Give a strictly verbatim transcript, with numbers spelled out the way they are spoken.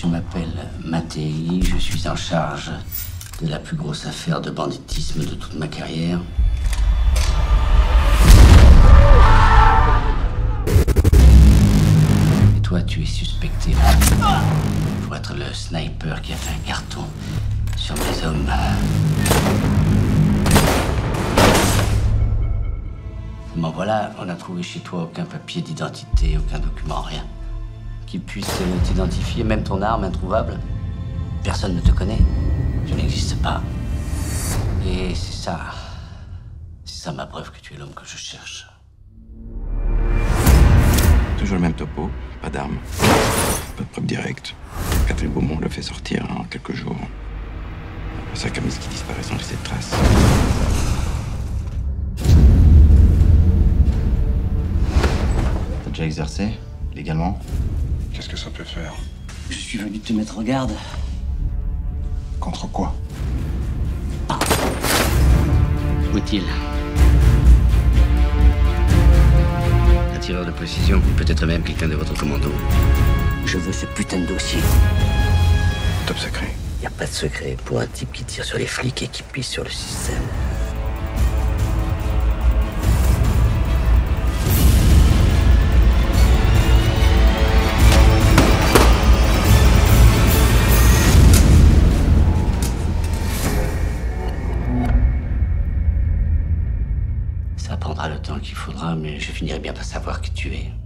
Je m'appelle Mattei, je suis en charge de la plus grosse affaire de banditisme de toute ma carrière. Et toi, tu es suspecté pour être le sniper qui a fait un carton sur mes hommes. Bon voilà, on n'a trouvé chez toi aucun papier d'identité, aucun document, rien. Qui puisse t'identifier, même ton arme introuvable. Personne ne te connaît. Tu n'existes pas. Et c'est ça. C'est ça ma preuve que tu es l'homme que je cherche. Toujours le même topo, pas d'armes, pas de preuve directe. Catherine Beaumont le fait sortir en quelques jours. Après ça, Camis qui disparaît sans laisser de traces. T'as déjà exercé, légalement? Qu'est-ce que ça peut faire? Je suis venu te mettre en garde. Contre quoi? Où est-il? Un tireur de précision, peut-être même quelqu'un de votre commando. Je veux ce putain de dossier. Top secret. Y a pas de secret pour un type qui tire sur les flics et qui pisse sur le système. Ça prendra le temps qu'il faudra, mais je finirai bien par savoir qui tu es.